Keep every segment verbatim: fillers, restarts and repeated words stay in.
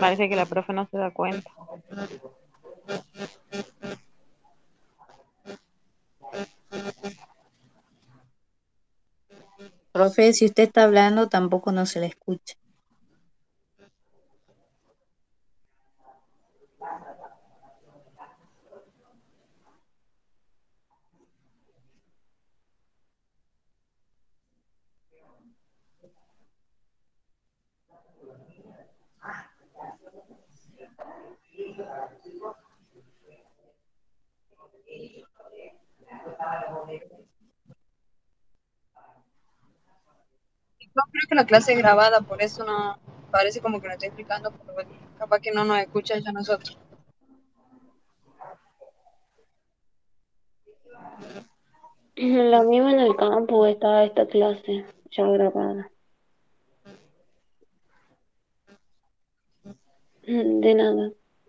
Parece que la profe no se da cuenta. Profe, si usted está hablando, tampoco no se le escucha. No creo que la clase es grabada, por eso no parece como que lo estoy explicando, pero bueno, capaz que no nos escucha ya nosotros. Lo mismo en el campo está esta clase ya grabada. De nada.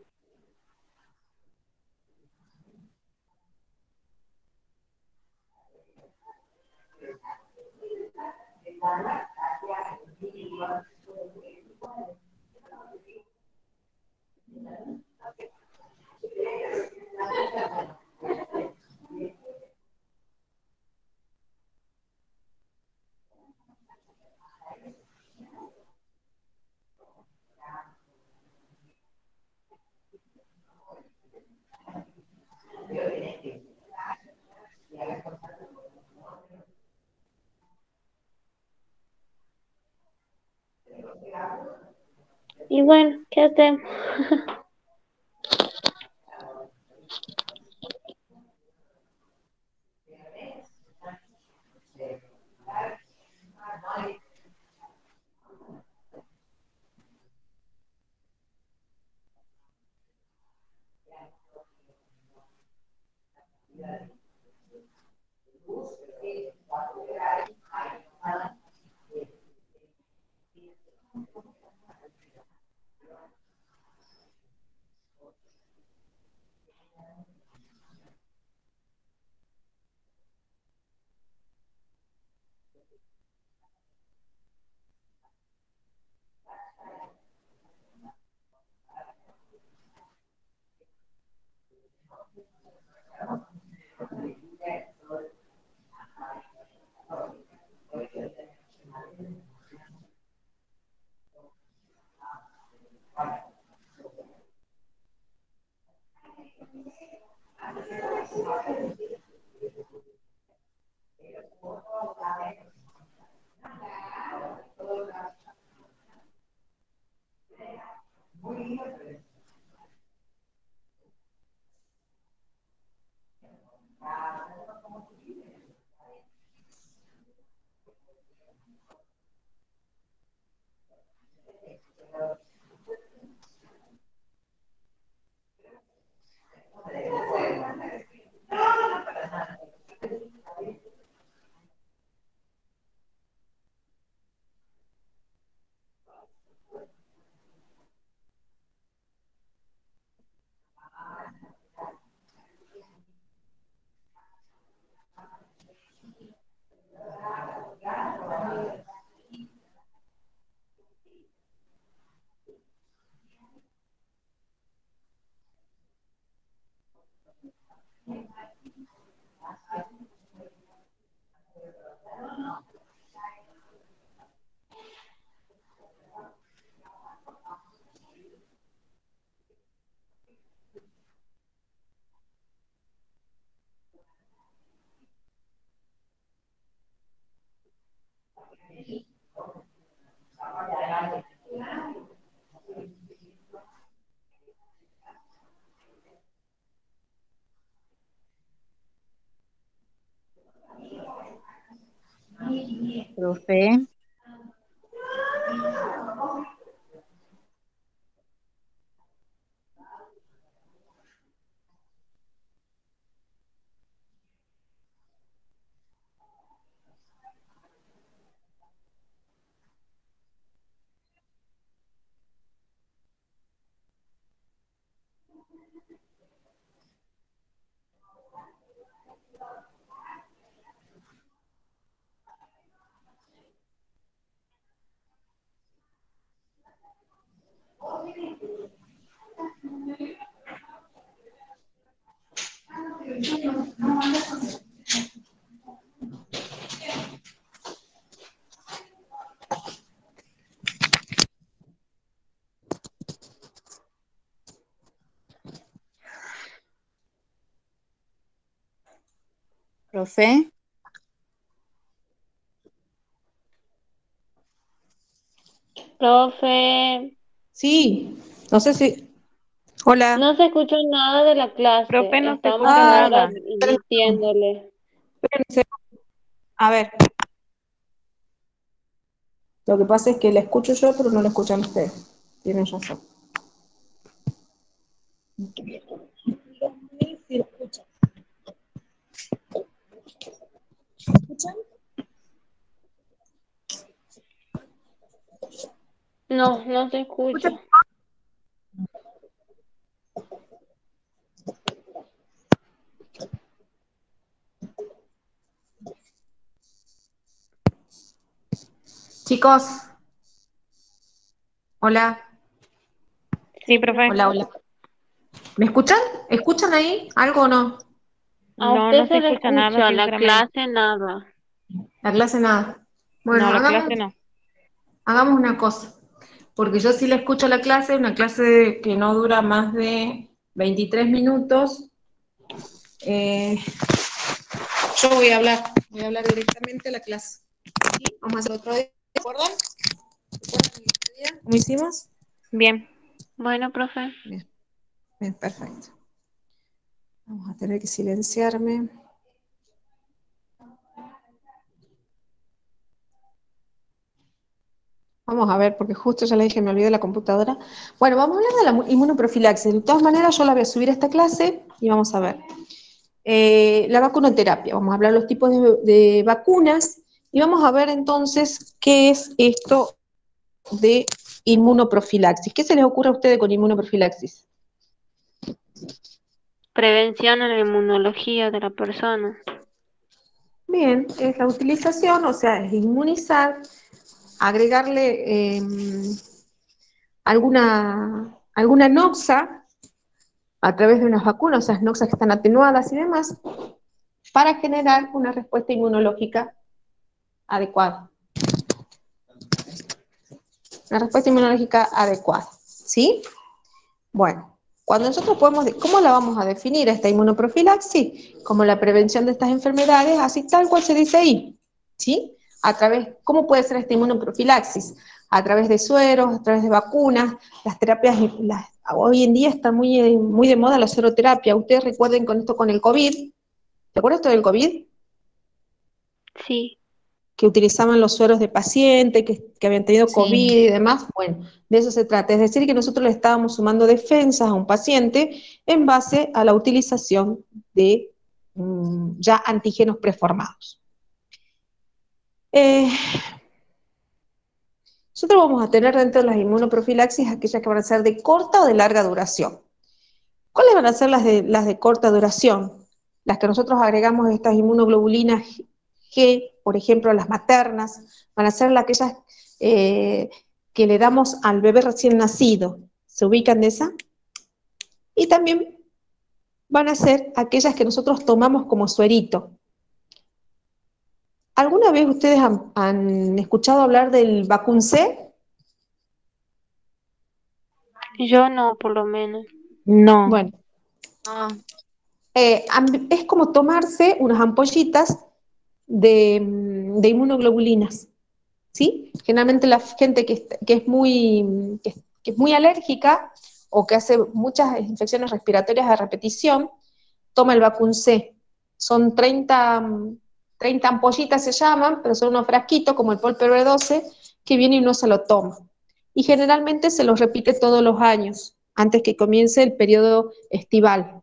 Y bueno, ¿qué hacemos? Profe, Profe, Profe, Sí, no sé si. Hola. no se escuchó nada de la clase. Profe, no se Estamos escucha Ah, ahora nada. diciéndole. espérense. A ver, lo que pasa es que la escucho yo, pero no la escuchan ustedes. Tienen razón. Sí, la escuchan. ¿Escuchan? No, no se escucha. ¿Escuchan? Chicos, hola. Sí, Sí, profe. Hola, profe. hola. ¿Me escuchan? ¿Escuchan ahí algo o no? A No, usted no se se le escucha nada, escucha, la sinceramente. clase nada. La clase nada. No, Bueno, la hagamos, clase no. hagamos una cosa. Porque yo sí le escucho la clase, una clase que no dura más de veintitrés minutos. Eh, yo voy a hablar, voy a hablar directamente a la clase. ¿Sí? Vamos a hacer otro día, ¿de acuerdo? ¿De acuerdo con el otro día? ¿Cómo hicimos? Bien. Bueno, profe. Bien, bien, perfecto. Vamos a tener que silenciarme. Vamos a ver, porque justo ya le dije, me olvidé la computadora. Bueno, vamos a hablar de la mu- inmunoprofilaxis. De todas maneras, yo la voy a subir a esta clase y vamos a ver. Eh, la vacunoterapia, vamos a hablar de los tipos de, de vacunas y vamos a ver entonces qué es esto de inmunoprofilaxis. ¿Qué se les ocurre a ustedes con inmunoprofilaxis? Prevención en la inmunología de la persona. Bien, es la utilización, o sea, es inmunizar, agregarle eh, alguna, alguna noxa a través de unas vacunas, esas noxas que están atenuadas y demás, para generar una respuesta inmunológica adecuada. Una respuesta inmunológica adecuada, ¿sí? Bueno, cuando nosotros podemos, ¿cómo la vamos a definir esta inmunoprofilaxis? Como la prevención de estas enfermedades, así tal cual se dice ahí, ¿sí? A través, ¿cómo puede ser esta inmunoprofilaxis? A través de sueros, a través de vacunas, las terapias, las, hoy en día está muy, muy de moda la seroterapia. Ustedes recuerden con esto con el COVID, ¿te acuerdas esto del COVID? Sí, Que utilizaban los sueros de paciente, que, que habían tenido COVID sí. y demás. Bueno, de eso se trata. Es decir, que nosotros le estábamos sumando defensas a un paciente en base a la utilización de um, ya antígenos preformados. Eh, nosotros vamos a tener dentro de las inmunoprofilaxis aquellas que van a ser de corta o de larga duración. ¿Cuáles van a ser las de, las de corta duración? Las que nosotros agregamos estas inmunoglobulinas G, por ejemplo, las maternas, van a ser las aquellas eh, que le damos al bebé recién nacido. ¿Se ubican de esa? Y también van a ser aquellas que nosotros tomamos como suerito. ¿Alguna vez ustedes han, han escuchado hablar del Vacun C? yo no, por lo menos. No. Bueno, Ah, eh, es como tomarse unas ampollitas de, de inmunoglobulinas. ¿Sí? Generalmente la gente que, que es muy, que, que es muy alérgica o que hace muchas infecciones respiratorias a repetición, toma el Vacun C. Son treinta, treinta ampollitas se llaman, pero son unos frasquitos como el Polper B doce, que viene y uno se lo toma. Y generalmente se los repite todos los años, antes que comience el periodo estival.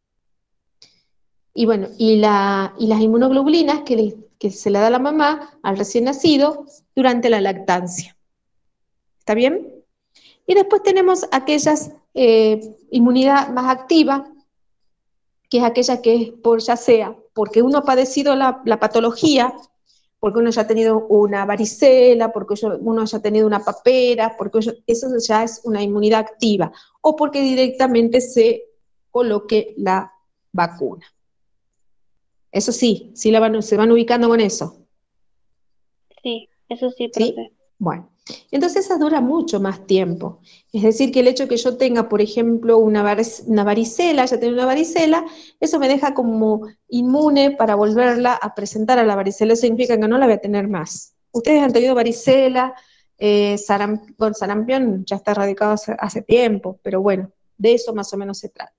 Y bueno, y, la, y las inmunoglobulinas que, le, que se le da a la mamá al recién nacido durante la lactancia. ¿Está bien? Y después tenemos aquellas eh, inmunidad más activa, que es aquella que es por ya sea porque uno ha padecido la, la patología, porque uno ya ha tenido una varicela, porque uno ya ha tenido una papera, porque eso ya es una inmunidad activa, o porque directamente se coloque la vacuna. Eso sí, sí la van, se van ubicando con eso. Sí, eso sí, ¿Sí? profe. Bueno, Entonces esa dura mucho más tiempo. Es decir, que el hecho que yo tenga, por ejemplo, una, una varicela, ya tengo una varicela, eso me deja como inmune para volverla a presentar a la varicela. Eso significa que no la voy a tener más. Ustedes han tenido varicela, eh, saramp bueno, sarampión ya está erradicado hace, hace tiempo, pero bueno, de eso más o menos se trata.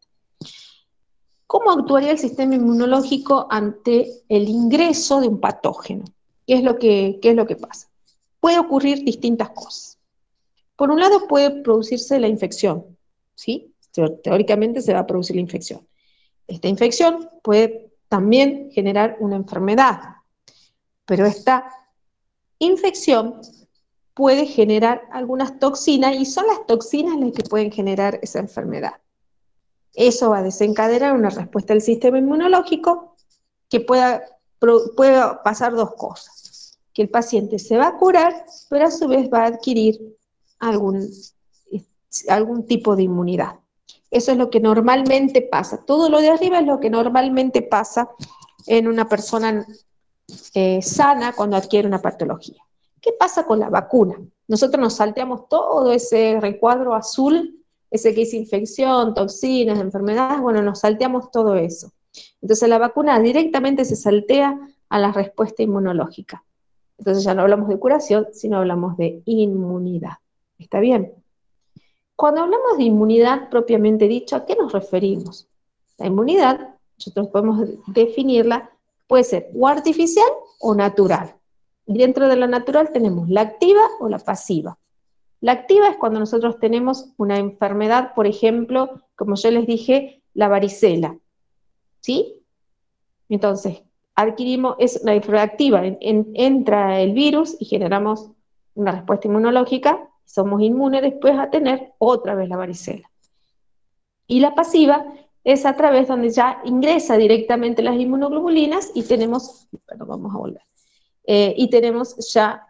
¿Cómo actuaría el sistema inmunológico ante el ingreso de un patógeno? ¿Qué es lo que, qué es lo que pasa? Puede ocurrir distintas cosas. Por un lado puede producirse la infección, ¿sí? Teóricamente se va a producir la infección. Esta infección puede también generar una enfermedad, pero esta infección puede generar algunas toxinas y son las toxinas las que pueden generar esa enfermedad. Eso va a desencadenar una respuesta del sistema inmunológico que pueda, pueda pasar dos cosas. Que el paciente se va a curar, pero a su vez va a adquirir algún, algún tipo de inmunidad. Eso es lo que normalmente pasa. Todo lo de arriba es lo que normalmente pasa en una persona eh, sana cuando adquiere una patología. ¿Qué pasa con la vacuna? Nosotros nos salteamos todo ese recuadro azul, ese que es infección, toxinas, enfermedades, bueno, nos salteamos todo eso. Entonces la vacuna directamente se saltea a la respuesta inmunológica. Entonces ya no hablamos de curación, sino hablamos de inmunidad. ¿Está bien? Cuando hablamos de inmunidad propiamente dicho, ¿a qué nos referimos? La inmunidad, nosotros podemos definirla, puede ser o artificial o natural. Y dentro de la natural tenemos la activa o la pasiva. La activa es cuando nosotros tenemos una enfermedad, por ejemplo, como yo les dije, la varicela. ¿Sí? Entonces, adquirimos, es una enfermedad activa, en, en, entra el virus y generamos una respuesta inmunológica, somos inmunes después a tener otra vez la varicela. Y la pasiva es a través donde ya ingresa directamente las inmunoglobulinas y tenemos, perdón, vamos a volver, eh, y tenemos ya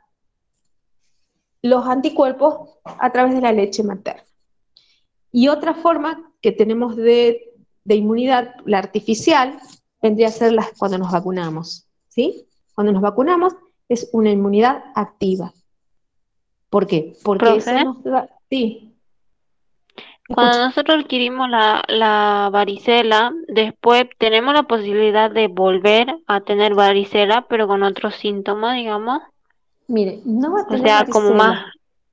los anticuerpos a través de la leche materna. Y otra forma que tenemos de, de inmunidad, la artificial, vendría a ser las, cuando nos vacunamos, ¿sí? Cuando nos vacunamos es una inmunidad activa. ¿Por qué? Porque Profe, eso nos da... Sí. cuando Escucha. nosotros adquirimos la, la varicela, después tenemos la posibilidad de volver a tener varicela, pero con otros síntomas, digamos. Mire, no va a O tener sea, como varicela. más...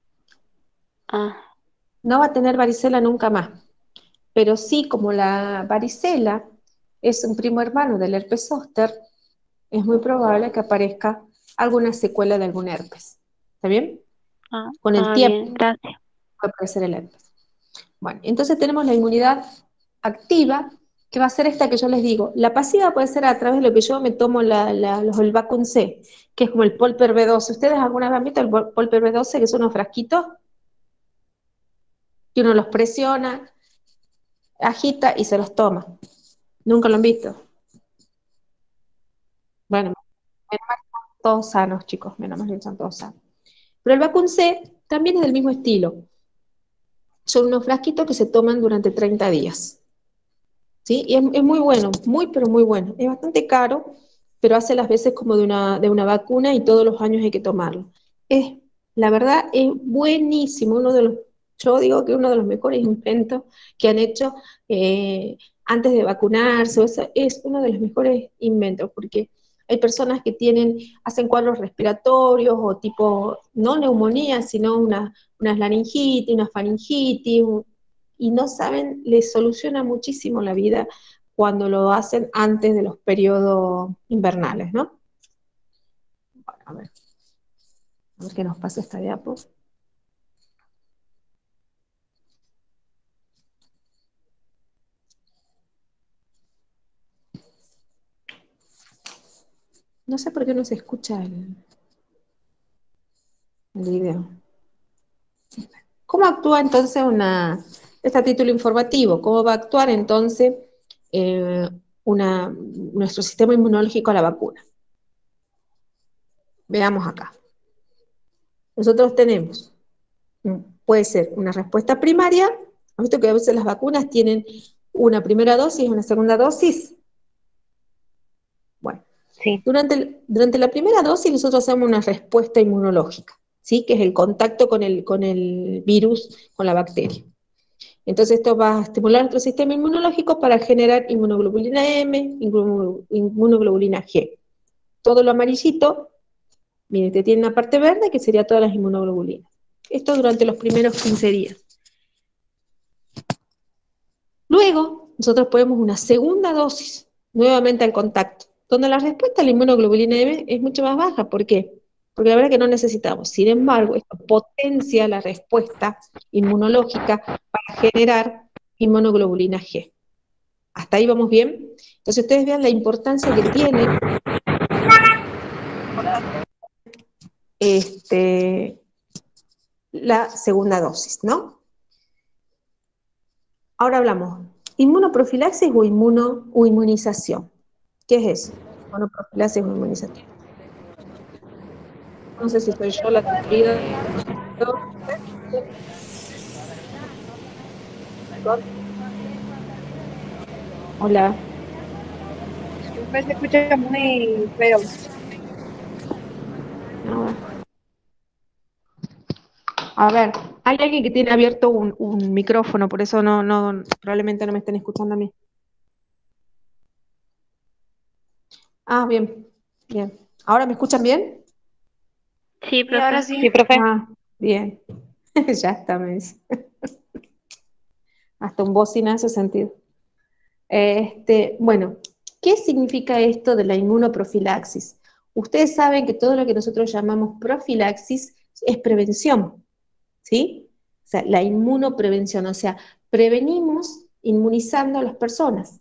Ah, No va a tener varicela nunca más. Pero sí, como la varicela es un primo hermano del herpes zóster, es muy probable que aparezca alguna secuela de algún herpes. ¿Está bien? ah, Con el ah, tiempo bien, gracias. puede aparecer el herpes. Bueno, entonces tenemos la inmunidad activa, que va a ser esta que yo les digo. La pasiva puede ser a través de lo que yo me tomo la, la, los, el Vacun C, que es como el Polper B doce. ¿Ustedes alguna vez han visto el Polper B doce, que son unos frasquitos? Que uno los presiona, agita y se los toma. ¿Nunca lo han visto? Bueno, menos mal que son todos sanos, chicos, menos mal que son todos sanos. Pero el Vacun C también es del mismo estilo. Son unos frasquitos que se toman durante treinta días. ¿Sí? Y es, es muy bueno, muy pero muy bueno. Es bastante caro, pero hace las veces como de una, de una vacuna y todos los años hay que tomarlo. Es, la verdad, es buenísimo, uno de los, yo digo que uno de los mejores inventos que han hecho eh, antes de vacunarse, o sea, es uno de los mejores inventos, porque hay personas que tienen, hacen cuadros respiratorios o tipo, no neumonía, sino una, una laringitis, una faringitis, un, y no saben, les soluciona muchísimo la vida cuando lo hacen antes de los periodos invernales, ¿no? Bueno, a ver, a ver qué nos pasa esta diapo. No sé por qué no se escucha el, el video. ¿Cómo actúa entonces una, este título informativo? ¿Cómo va a actuar entonces eh, una, nuestro sistema inmunológico a la vacuna? Veamos acá. Nosotros tenemos, puede ser una respuesta primaria. ¿Han visto que a veces las vacunas tienen una primera dosis y una segunda dosis? Bueno, Sí. durante, el, durante la primera dosis nosotros hacemos una respuesta inmunológica. ¿sí? Que es el contacto con el, con el virus, con la bacteria. Entonces esto va a estimular nuestro sistema inmunológico para generar inmunoglobulina M, inmunoglobulina G. Todo lo amarillito, miren, te tiene una parte verde que sería todas las inmunoglobulinas. Esto durante los primeros quince días. Luego, nosotros ponemos una segunda dosis, nuevamente al contacto, donde la respuesta a la inmunoglobulina M es mucho más baja. ¿Por qué? Porque la verdad que no necesitamos. Sin embargo, esto potencia la respuesta inmunológica para generar inmunoglobulina G. ¿Hasta ahí vamos bien? Entonces ustedes vean la importancia que tiene este, la segunda dosis, ¿no? Ahora hablamos, ¿inmunoprofilaxis o, inmuno, o inmunización? ¿Qué es eso? Inmunoprofilaxis o inmunización. No sé si soy yo la aburrida. Hola. Siempre se escucha muy feo. No. A ver, hay alguien que tiene abierto un, un micrófono, por eso no, no, probablemente no me estén escuchando a mí. Ah, bien, bien. ¿Ahora me escuchan bien? Sí, Y profe. ahora sí. Sí, profe. Ah, bien. Ya está, me dice. Hasta un bocinazo sentido. Este, bueno, ¿qué significa esto de la inmunoprofilaxis? Ustedes saben que todo lo que nosotros llamamos profilaxis es prevención, ¿sí? O sea, la inmunoprevención, o sea, prevenimos inmunizando a las personas,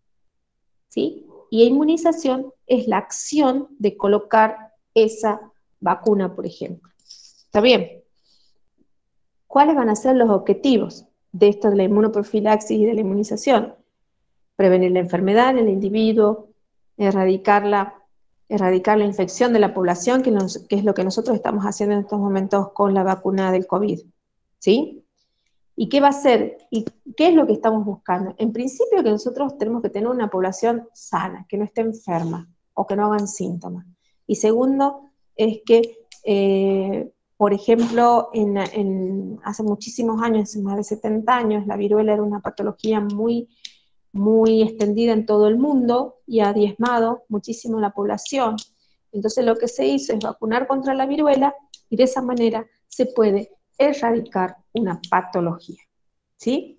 ¿sí? Y inmunización es la acción de colocar esa vacuna, por ejemplo. ¿Está bien? ¿Cuáles van a ser los objetivos de esto de la inmunoprofilaxis y de la inmunización? Prevenir la enfermedad en el individuo, erradicarla, erradicar la infección de la población, que, nos, que es lo que nosotros estamos haciendo en estos momentos con la vacuna del COVID, ¿sí? ¿Y qué va a ser? ¿Y qué es lo que estamos buscando? En principio que nosotros tenemos que tener una población sana, que no esté enferma o que no hagan síntomas. Y segundo, es que, eh, por ejemplo, en, en, hace muchísimos años, hace más de setenta años, la viruela era una patología muy, muy extendida en todo el mundo y ha diezmado muchísimo la población. Entonces lo que se hizo es vacunar contra la viruela y de esa manera se puede erradicar una patología, ¿sí?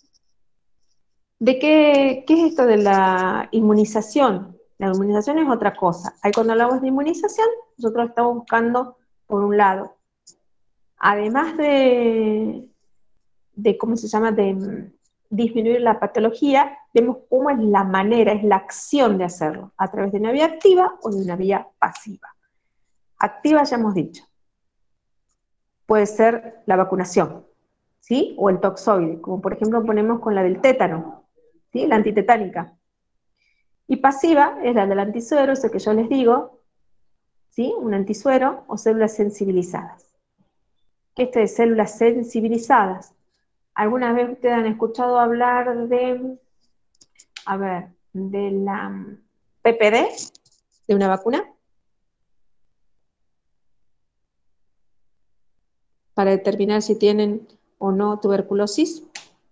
¿De qué, qué es esto de la inmunización? La inmunización es otra cosa. Ahí cuando hablamos de inmunización, nosotros estamos buscando, por un lado, además de, de ¿cómo se llama?, de mm, disminuir la patología, vemos cómo es la manera, es la acción de hacerlo, a través de una vía activa o de una vía pasiva. Activa ya hemos dicho. Puede ser la vacunación, ¿sí? O el toxoide, como por ejemplo ponemos con la del tétano, ¿sí? La antitetánica. Y pasiva es la del antisuero, eso que yo les digo, ¿sí? Un antisuero o células sensibilizadas. ¿Qué es de células sensibilizadas? ¿Alguna vez ustedes han escuchado hablar de, a ver, de la P P D, de una vacuna? Para determinar si tienen o no tuberculosis.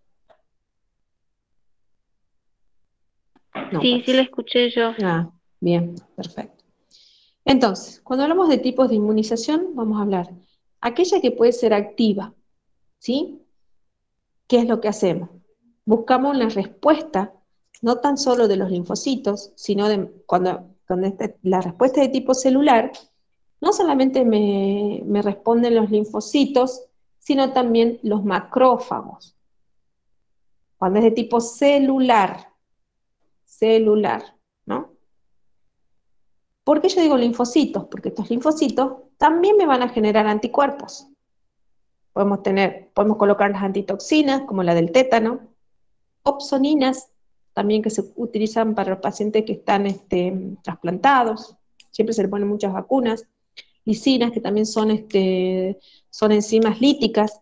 No, Sí, sí parece. la escuché yo. Ah, bien, perfecto. Entonces, cuando hablamos de tipos de inmunización, vamos a hablar aquella que puede ser activa, ¿sí? ¿Qué es lo que hacemos? Buscamos la respuesta, no tan solo de los linfocitos, sino de cuando, cuando este, la respuesta de tipo celular, no solamente me, me responden los linfocitos, sino también los macrófagos. Cuando es de tipo celular, celular, ¿no? ¿Por qué yo digo linfocitos? Porque estos linfocitos también me van a generar anticuerpos. Podemos tener, podemos colocar las antitoxinas, como la del tétano, opsoninas, también que se utilizan para los pacientes que están este, trasplantados, siempre se le ponen muchas vacunas, lisinas, que también son, este, son enzimas líticas,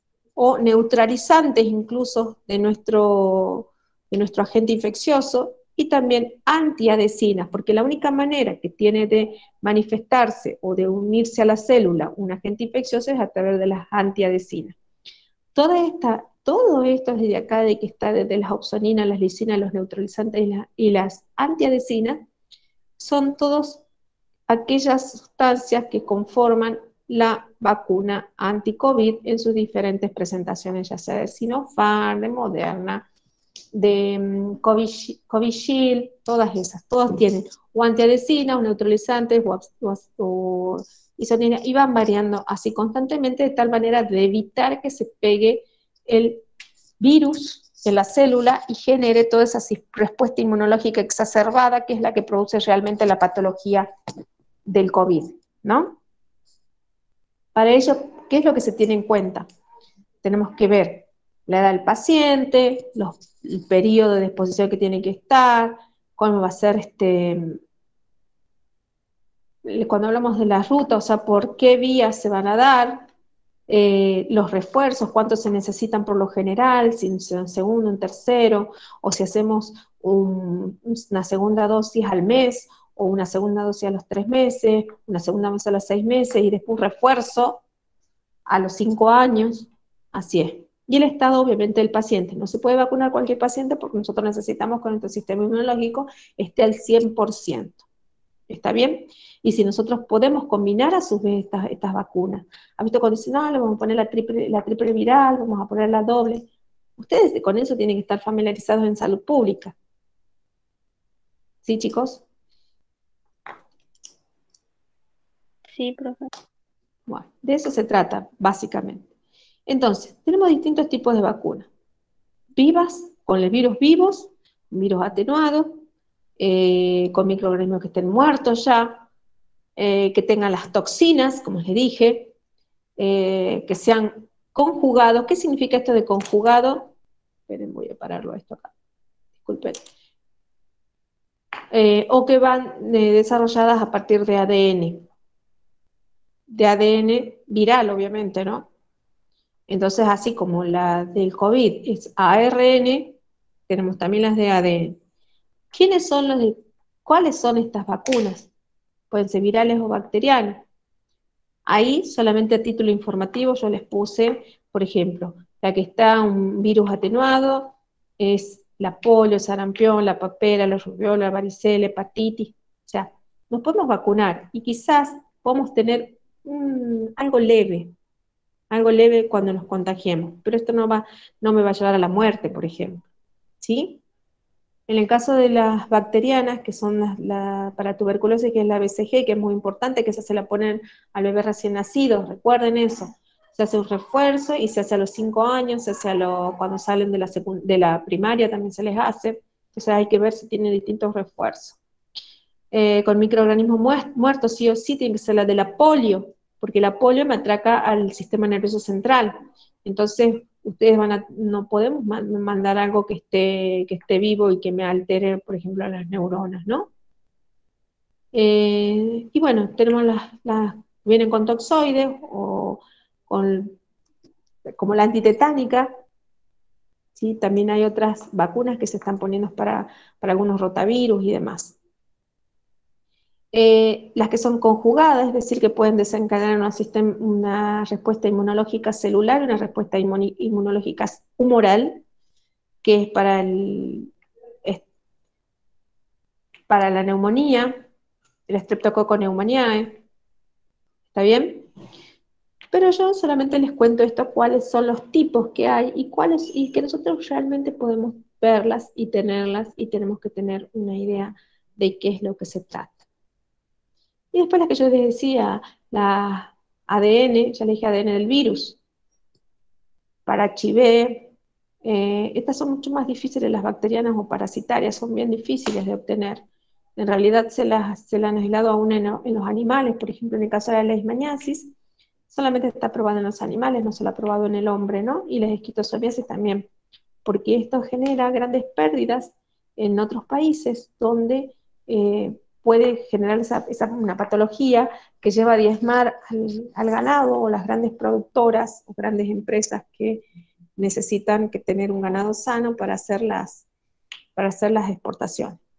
o neutralizantes incluso de nuestro, de nuestro agente infeccioso, y también antiadhesinas, porque la única manera que tiene de manifestarse o de unirse a la célula un agente infeccioso es a través de las antiadhesinas. Toda esta, todo esto desde acá, de que está desde las opsoninas, las lisinas, los neutralizantes y, la, y las antiadhesinas, son todas aquellas sustancias que conforman la vacuna anti-COVID en sus diferentes presentaciones, ya sea de Sinopharm, de Moderna, de um, Covishield, todas esas, todas tienen o antiadhesinas, o neutralizantes, o, o, o isoninas, y van variando así constantemente de tal manera de evitar que se pegue el virus en la célula y genere toda esa respuesta inmunológica exacerbada que es la que produce realmente la patología del COVID, ¿no? Para ello, ¿qué es lo que se tiene en cuenta? Tenemos que ver la edad del paciente, los, el periodo de exposición que tiene que estar, cómo va a ser este, cuando hablamos de la ruta, o sea, por qué vías se van a dar, eh, los refuerzos, cuántos se necesitan por lo general, si es un segundo, un tercero, o si hacemos un, una segunda dosis al mes, o una segunda dosis a los tres meses, una segunda dosis a los seis meses, y después un refuerzo a los cinco años, así es. Y el estado, obviamente, del paciente. No se puede vacunar cualquier paciente porque nosotros necesitamos que nuestro sistema inmunológico esté al cien por ciento. ¿Está bien? Y si nosotros podemos combinar a su vez estas, estas vacunas. ¿Ha visto cuando dicen, no, le vamos a poner la triple, la triple viral, vamos a poner la doble? Ustedes con eso tienen que estar familiarizados en salud pública. ¿Sí, chicos? Sí, profe. Bueno, de eso se trata, básicamente. Entonces, tenemos distintos tipos de vacunas. Vivas, con los virus vivos, virus atenuados, eh, con microorganismos que estén muertos ya, eh, que tengan las toxinas, como les dije, eh, que sean conjugados. ¿Qué significa esto de conjugado? Esperen, voy a pararlo a esto acá. Disculpen. Eh, o que van eh, desarrolladas a partir de A D N. De A D N viral, obviamente, ¿no? Entonces, así como la del COVID es A R N, tenemos también las de A D N. ¿Quiénes son los de, cuáles son estas vacunas? Pueden ser virales o bacterianas. Ahí, solamente a título informativo, yo les puse, por ejemplo, la que está un virus atenuado, es la polio, sarampión, la papera, la rubiola, la varicela, hepatitis. O sea, nos podemos vacunar y quizás podemos tener um, algo leve, algo leve cuando nos contagiemos, pero esto no, va, no me va a llevar a la muerte, por ejemplo. ¿Sí? En el caso de las bacterianas, que son las, la, para tuberculosis, que es la B C G, que es muy importante, que esa se la ponen al bebé recién nacido, recuerden eso. Se hace un refuerzo y se hace a los cinco años, se hace a lo, cuando salen de la, de la primaria también se les hace. Entonces hay que ver si tiene distintos refuerzos. Eh, con microorganismos muertos, sí o sí, tiene que ser la de la polio, porque la polio me atraca al sistema nervioso central. Entonces, ustedes van a, no podemos mandar algo que esté, que esté vivo y que me altere, por ejemplo, las neuronas, ¿no? Eh, y bueno, tenemos las, las, vienen con toxoides, o con, como la antitetánica, ¿sí? También hay otras vacunas que se están poniendo para, para algunos rotavirus y demás. Eh, las que son conjugadas, es decir, que pueden desencadenar una, sistema, una respuesta inmunológica celular, una respuesta inmunológica humoral, que es para, el, es para la neumonía, el Streptococcus pneumoniae. ¿Está bien? Pero yo solamente les cuento esto, cuáles son los tipos que hay y, cuáles, y que nosotros realmente podemos verlas y tenerlas, y tenemos que tener una idea de qué es lo que se trata. Y después la que yo les decía, la A D N, ya les dije A D N del virus. Para H I V, eh, estas son mucho más difíciles, las bacterianas o parasitarias, son bien difíciles de obtener. En realidad se las, se las han aislado aún en, en los animales, por ejemplo en el caso de la leishmaniasis, solamente está probado en los animales, no se lo ha probado en el hombre, ¿no? Y la esquistosomiasis también, porque esto genera grandes pérdidas en otros países donde eh, puede generar esa, esa, una patología que lleva a diezmar al, al ganado, o las grandes productoras o grandes empresas que necesitan que tener un ganado sano para hacer las, para hacer las exportaciones.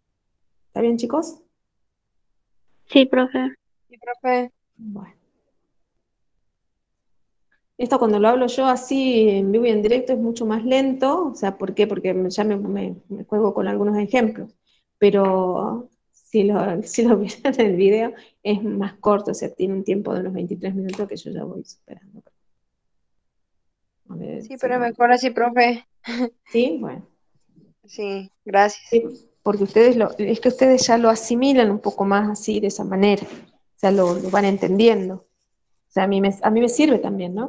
¿Está bien, chicos? Sí, profe. Sí, profe. Bueno. Esto cuando lo hablo yo así en vivo y en directo es mucho más lento, o sea, ¿por qué? Porque me- ya me, me- me juego con algunos ejemplos, pero si lo, si lo vieran en el video es más corto, o sea, tiene un tiempo de unos veintitrés minutos que yo ya voy superando. A ver Sí, si pero lo- mejor así, profe. ¿Sí? Bueno. Sí, gracias. Sí, porque ustedes lo, es que ustedes ya lo asimilan un poco más así, de esa manera, o sea, lo, lo van entendiendo. O sea, a mí me, a mí me sirve también, ¿no?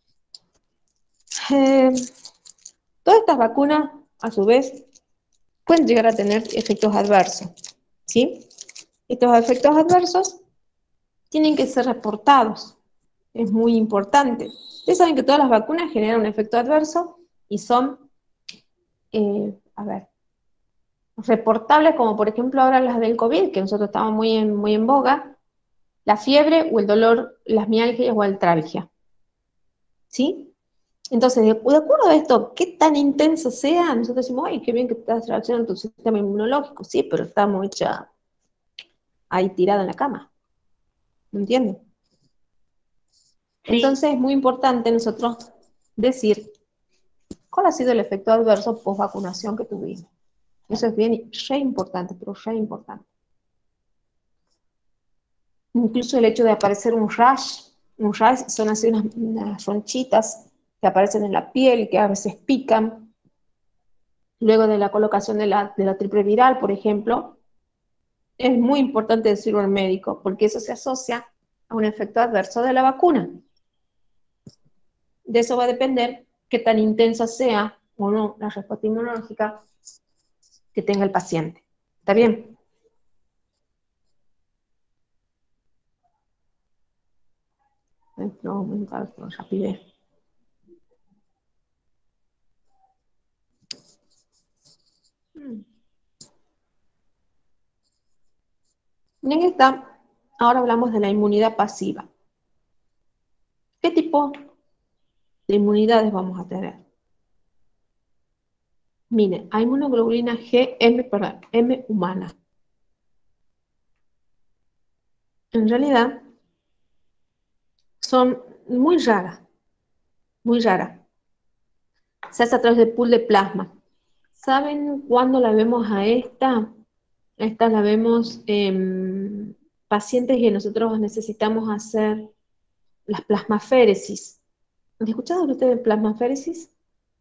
Eh, todas estas vacunas, a su vez, pueden llegar a tener efectos adversos, ¿sí? Estos efectos adversos tienen que ser reportados, es muy importante. Ustedes saben que todas las vacunas generan un efecto adverso y son, eh, a ver, reportables, como por ejemplo ahora las del COVID, que nosotros estamos muy en, muy en boga, la fiebre o el dolor, las mialgias o artralgia, ¿sí? Entonces, de, de acuerdo a esto, qué tan intenso sea, nosotros decimos, ay, qué bien que estás reaccionando tu sistema inmunológico, sí, pero estamos hecha ahí tirada en la cama, ¿me entienden? Sí. Entonces es muy importante nosotros decir cuál ha sido el efecto adverso post vacunación que tuvimos. Eso es bien, re importante, pero re importante. Incluso el hecho de aparecer un rash, un rash son así unas, unas ronchitas que aparecen en la piel, que a veces pican, luego de la colocación de la, de la triple viral, por ejemplo, es muy importante decirlo al médico, porque eso se asocia a un efecto adverso de la vacuna. De eso va a depender qué tan intensa sea o no la respuesta inmunológica que tenga el paciente. ¿Está bien? No, muy rapidez. En esta, ahora hablamos de la inmunidad pasiva. ¿Qué tipo de inmunidades vamos a tener? Miren, hay inmunoglobulina G, M, perdón, M humana. En realidad, son muy raras, muy raras. Se hace a través del pool de plasma. ¿Saben cuándo la vemos a esta? Esta la vemos en pacientes que nosotros necesitamos hacer las plasmaféresis. ¿Han escuchado ustedes de plasmaféresis?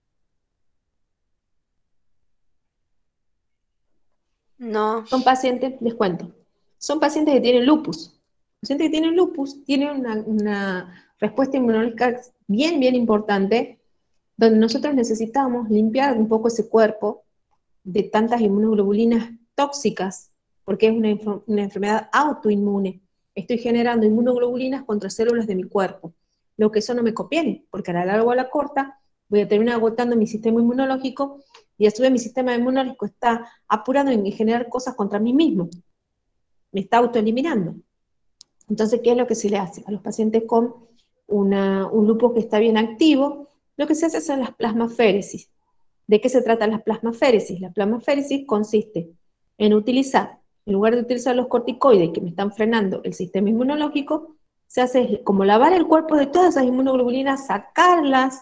No. Son pacientes, les cuento, son pacientes que tienen lupus. Pacientes que tienen lupus tienen una, una respuesta inmunológica bien, bien importante, donde nosotros necesitamos limpiar un poco ese cuerpo de tantas inmunoglobulinas tóxicas, porque es una, una enfermedad autoinmune. Estoy generando inmunoglobulinas contra células de mi cuerpo, lo que eso no me conviene, porque a la larga o a la corta voy a terminar agotando mi sistema inmunológico y a su vez mi sistema inmunológico está apurado en generar cosas contra mí mismo, me está autoeliminando. Entonces, ¿qué es lo que se le hace? A los pacientes con una, un lupus que está bien activo, lo que se hace son las plasmaféresis. ¿De qué se tratan las plasmaféresis? La plasmaféresis consiste en utilizar, en lugar de utilizar los corticoides que me están frenando el sistema inmunológico, se hace como lavar el cuerpo de todas esas inmunoglobulinas, sacarlas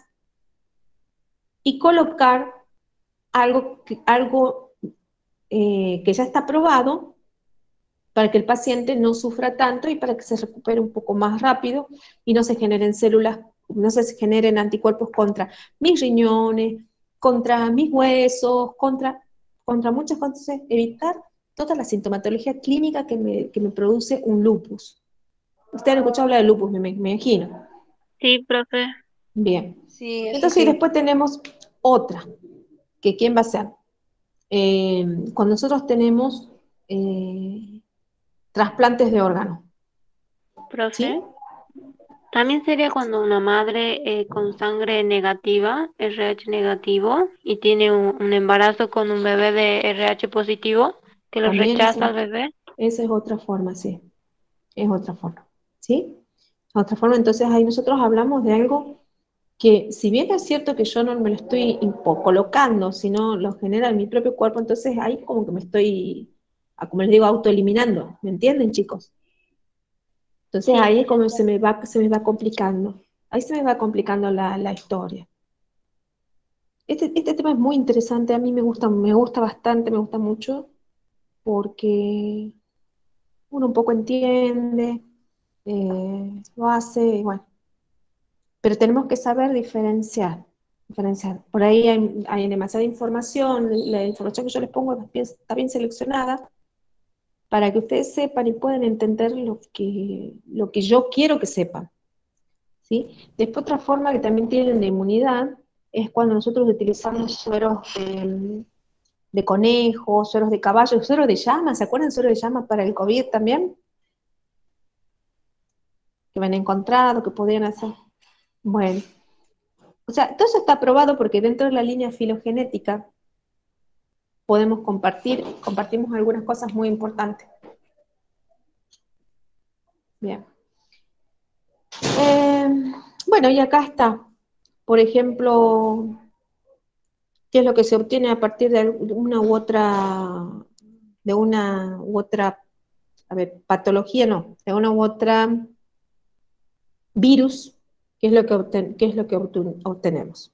y colocar algo, algo eh, que ya está probado para que el paciente no sufra tanto y para que se recupere un poco más rápido y no se generen células, no se generen anticuerpos contra mis riñones, contra mis huesos, contra, contra muchas cosas, evitar toda la sintomatología clínica que me, que me produce un lupus. Ustedes han escuchado hablar de lupus, me, me imagino. Sí, profe. Bien. Sí, eso Entonces, sí. después tenemos otra, que ¿quién va a ser? Eh, cuando nosotros tenemos eh, trasplantes de órganos, ¿sí? Profe. También sería cuando una madre eh, con sangre negativa, R H negativo, y tiene un, un embarazo con un bebé de R H positivo, que lo También rechaza esa, al bebé. esa es otra forma, sí, es otra forma, ¿sí? Otra forma, entonces ahí nosotros hablamos de algo que, si bien es cierto que yo no me lo estoy impo- colocando, sino lo genera en mi propio cuerpo, entonces ahí como que me estoy a, como les digo, autoeliminando, ¿me entienden, chicos? Entonces Sí. ahí es como se me va, se me va complicando, ahí se me va complicando la, la historia. Este, este tema es muy interesante, a mí me gusta, me gusta bastante, me gusta mucho, porque uno un poco entiende, eh, lo hace, y bueno, pero tenemos que saber diferenciar, diferenciar. Por ahí hay, hay demasiada información, la información que yo les pongo está bien, está bien seleccionada, para que ustedes sepan y puedan entender lo que, lo que yo quiero que sepan, ¿sí? Después otra forma que también tienen de inmunidad es cuando nosotros utilizamos sueros de, de conejo, sueros de caballo, sueros de llama, ¿se acuerdan sueros de llama para el COVID también? Que me han encontrado, que podían hacer. Bueno, o sea, todo eso está probado porque dentro de la línea filogenética podemos compartir, compartimos algunas cosas muy importantes. Bien. Eh, bueno, y acá está, por ejemplo, qué es lo que se obtiene a partir de una u otra, de una u otra, a ver, patología, no, de una u otra virus, qué es lo que, obten, qué es lo que obtenemos.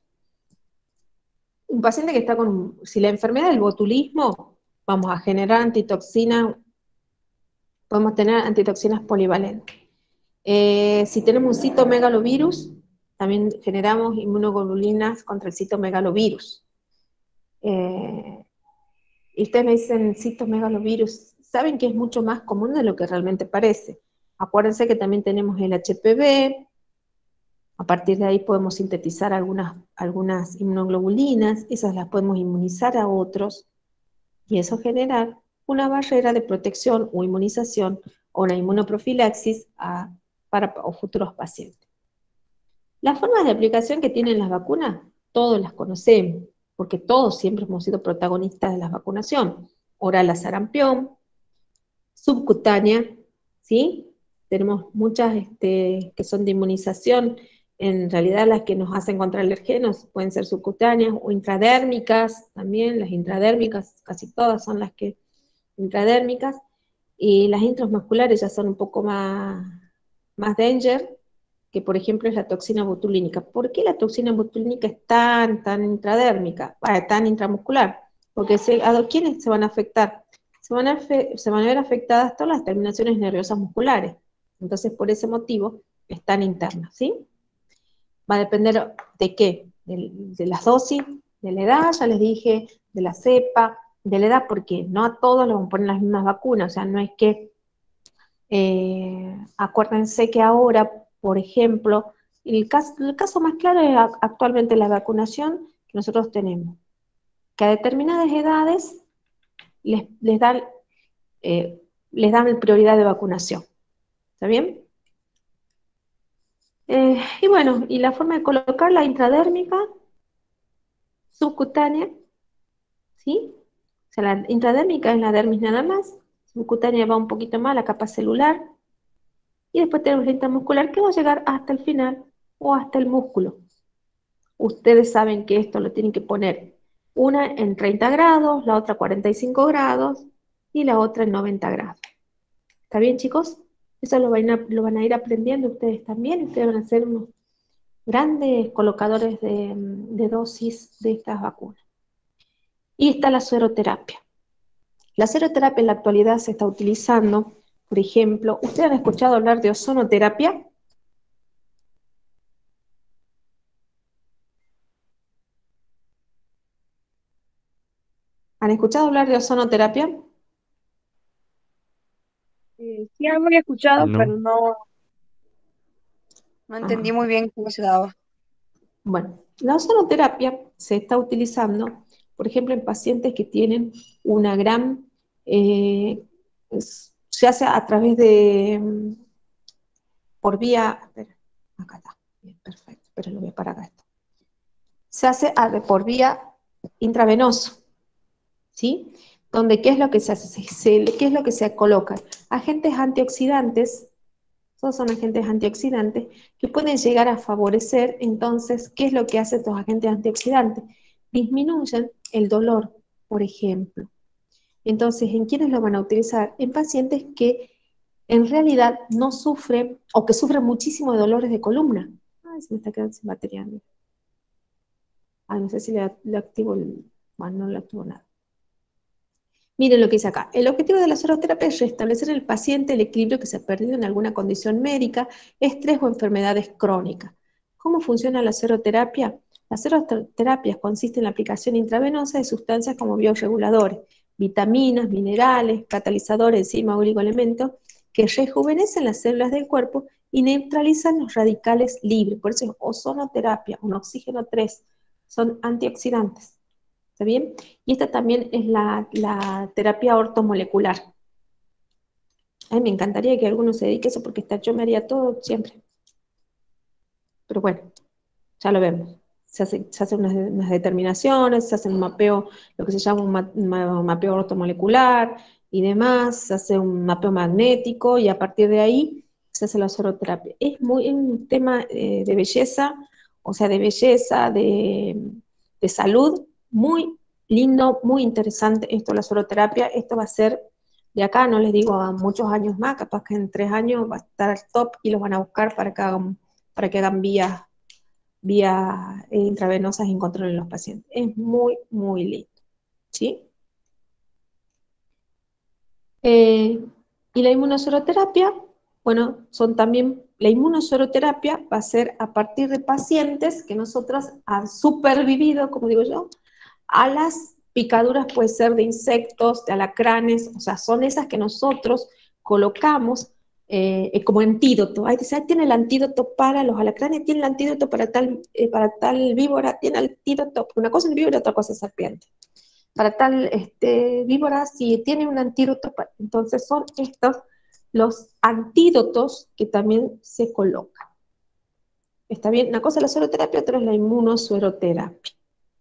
Un paciente que está con, si la enfermedad del botulismo, vamos a generar antitoxina, podemos tener antitoxinas polivalentes. Eh, si tenemos un citomegalovirus, también generamos inmunoglobulinas contra el citomegalovirus. Eh, y ustedes me dicen citomegalovirus, saben que es mucho más común de lo que realmente parece. Acuérdense que también tenemos el H P V, a partir de ahí podemos sintetizar algunas, algunas inmunoglobulinas, esas las podemos inmunizar a otros, y eso genera una barrera de protección o inmunización o una inmunoprofilaxis a, para o futuros pacientes. Las formas de aplicación que tienen las vacunas, todos las conocemos, porque todos siempre hemos sido protagonistas de la vacunación. Oral a sarampión, subcutánea, ¿sí? Tenemos muchas este, que son de inmunización, en realidad las que nos hacen contra alergenos pueden ser subcutáneas o intradérmicas, también las intradérmicas, casi todas son las que intradérmicas, y las intramusculares ya son un poco más, más danger, que por ejemplo es la toxina botulínica. ¿Por qué la toxina botulínica es tan, tan intradérmica, ah, tan intramuscular? Porque se, ¿a quiénes se van a afectar? Se van a, se van a ver afectadas todas las terminaciones nerviosas musculares. Entonces, por ese motivo, están internas, ¿sí? Va a depender de qué, de, de las dosis, de la edad, ya les dije, de la cepa, de la edad, porque no a todos les van a poner las mismas vacunas, o sea, no es que, eh, acuérdense que ahora, por ejemplo, el caso, el caso más claro es actualmente la vacunación que nosotros tenemos, que a determinadas edades les, les dan, eh, les dan prioridad de vacunación, ¿está bien? Eh, y bueno, y la forma de colocar la intradérmica, subcutánea, ¿sí? O sea, la intradérmica es la dermis nada más, subcutánea va un poquito más a la capa celular, y después tenemos la intramuscular que va a llegar hasta el final o hasta el músculo. Ustedes saben que esto lo tienen que poner una en treinta grados, la otra cuarenta y cinco grados y la otra en noventa grados. ¿Está bien, chicos? Eso lo van a, lo van a ir aprendiendo ustedes también. Ustedes van a ser unos grandes colocadores de, de dosis de estas vacunas. Y está la sueroterapia. La sueroterapia en la actualidad se está utilizando, por ejemplo, ¿ustedes han escuchado hablar de ozonoterapia? ¿Han escuchado hablar de ozonoterapia? Eh, sí, algo había escuchado, No. pero no, no entendí Ah. muy bien cómo se daba. Bueno, la ozonoterapia se está utilizando, por ejemplo, en pacientes que tienen una gran, eh, es- se hace a través de, mm, por vía, espera, acá está, bien, perfecto, pero lo voy a parar acá esto. Se hace a- por vía intravenosa, ¿sí? Donde, ¿qué es lo que se hace? Se- se- ¿qué es lo que se coloca? Agentes antioxidantes. Todos son agentes antioxidantes que pueden llegar a favorecer, entonces, ¿qué es lo que hacen estos agentes antioxidantes? Disminuyen el dolor, por ejemplo. Entonces, ¿en quiénes lo van a utilizar? En pacientes que en realidad no sufren o que sufren muchísimo de dolores de columna. Ay, se me está quedando sin batería. Ah, no sé si le, le activo el... Bueno, no le activo nada. Miren lo que dice acá. El objetivo de la soroterapia es restablecer en el paciente el equilibrio que se ha perdido en alguna condición médica, estrés o enfermedades crónicas. ¿Cómo funciona la seroterapia? La seroterapia consiste en la aplicación intravenosa de sustancias como bioreguladores, vitaminas, minerales, catalizadores, enzimas, oligoelementos, que rejuvenecen las células del cuerpo y neutralizan los radicales libres. Por eso es ozonoterapia, un oxígeno tres, son antioxidantes. ¿Está bien? Y esta también es la, la terapia ortomolecular. A mí me encantaría que alguno se dedique a eso porque yo me haría todo siempre. Pero bueno, ya lo vemos. Se hacen se hace unas, unas determinaciones, se hace un mapeo, lo que se llama un, ma, un mapeo ortomolecular y demás, se hace un mapeo magnético y a partir de ahí se hace la soroterapia. Es, muy, es un tema eh, de belleza, o sea, de belleza, de, de salud, muy lindo, muy interesante esto, la soroterapia. Esto va a ser de acá, no les digo a muchos años más, capaz que en tres años va a estar top y los van a buscar para que hagan, para que hagan vías vía intravenosas y controlen los pacientes. Es muy, muy lindo. ¿Sí? Eh, y la inmunosoroterapia, bueno, son también, la inmunosoroterapia va a ser a partir de pacientes que nosotros han supervivido, como digo yo, a las picaduras, puede ser de insectos, de alacranes, o sea, son esas que nosotros colocamos eh, como antídoto. Ahí dice, tiene el antídoto para los alacranes, tiene el antídoto para tal, eh, para tal víbora, tiene el antídoto, una cosa es víbora, otra cosa es serpiente. Para tal este, víbora, si tiene un antídoto, entonces son estos los antídotos que también se colocan. ¿Está bien? Una cosa es la soroterapia, otra es la inmunosueroterapia.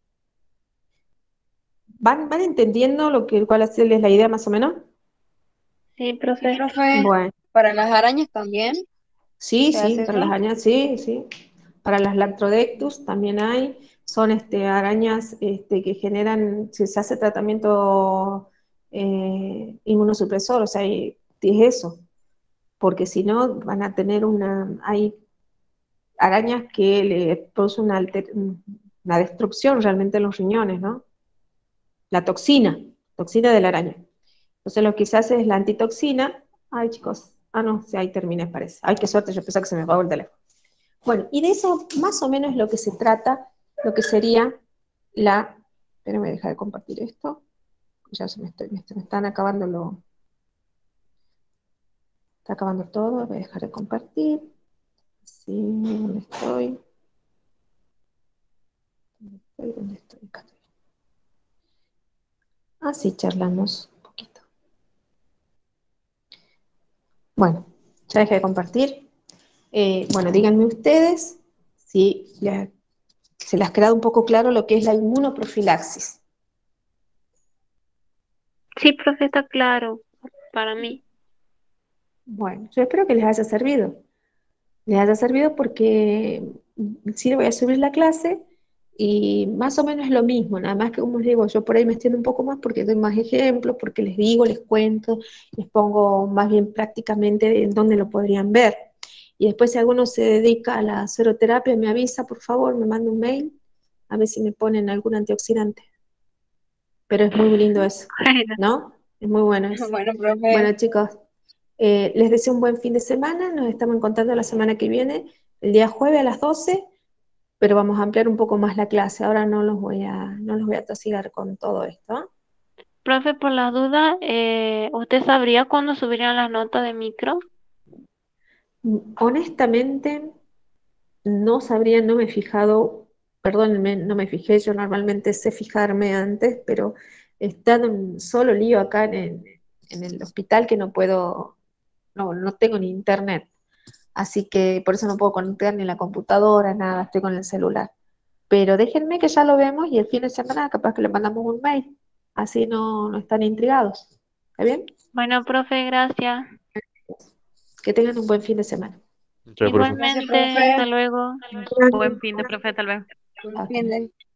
¿Van, ¿Van entendiendo lo que, cuál es la idea más o menos? Sí, Sí, profe. profe, Bueno, para las arañas también sí, se sí, hace para eso. las arañas, sí, sí. Para las Lactrodectus también hay. Son este, arañas este, que generan, si se hace tratamiento eh, inmunosupresor, o sea, y- es eso. Porque si no, van a tener una, hay arañas que le producen una, alter- una destrucción realmente en los riñones, ¿no? La toxina, toxina de la araña. Entonces lo que se hace es la antitoxina. Ay, chicos, ah, no, sí, ahí terminé, parece. Ay, qué suerte, yo pensaba que se me apagó el teléfono. Bueno, y de eso más o menos es lo que se trata, lo que sería la... Espérenme, dejar de compartir esto. Ya se me, estoy, me, me están acabando lo... Está acabando todo, voy a dejar de compartir. Sí, ¿dónde estoy? ¿Dónde estoy? ¿Dónde estoy? Acá estoy. Así charlamos un poquito. Bueno, ya dejé de compartir. Eh, bueno, díganme ustedes si les, se les ha quedado un poco claro lo que es la inmunoprofilaxis. Sí, profe, está claro para mí. Bueno, yo espero que les haya servido. Les haya servido porque sí le voy a subir la clase y más o menos es lo mismo, nada más que como les digo, yo por ahí me extiendo un poco más porque doy más ejemplos, porque les digo, les cuento, les pongo más bien prácticamente en dónde lo podrían ver. Y después si alguno se dedica a la seroterapia, me avisa, por favor, me manda un mail, a ver si me ponen algún antioxidante. Pero es muy lindo eso, Bueno, ¿no? Es muy bueno eso. Bueno, profe, Bueno, chicos, eh, les deseo un buen fin de semana, nos estamos encontrando la semana que viene, el día jueves a las doce, pero vamos a ampliar un poco más la clase, ahora no los voy a, no los voy a tosigar con todo esto, ¿eh? profe, por las dudas, eh, ¿usted sabría cuándo subirían las notas de micro? Honestamente, no sabría, no me he fijado, perdónenme, no me fijé, yo normalmente sé fijarme antes, pero he estado en solo lío acá en, en el hospital que no puedo, no, no tengo ni internet. Así que por eso no puedo conectar ni la computadora, nada, estoy con el celular. Pero déjenme que ya lo vemos y el fin de semana capaz que le mandamos un mail. Así no, no están intrigados. ¿Está bien? Bueno, profe, gracias. Que tengan un buen fin de semana. Chao, profe. gracias, Igualmente, hasta profe. luego. Buen fin de profe, tal vez. Buen fin de-